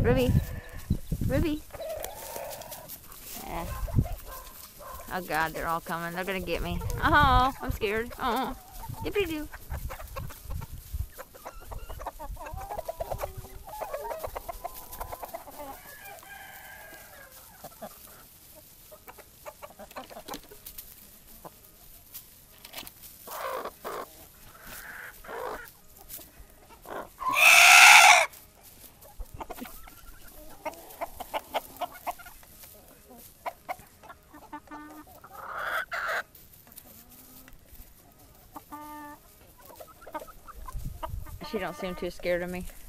Ruby. Ruby. Yeah. Oh God, they're all coming. They're gonna get me. Oh, I'm scared. Oh, dippy-doo. She don't seem too scared of me.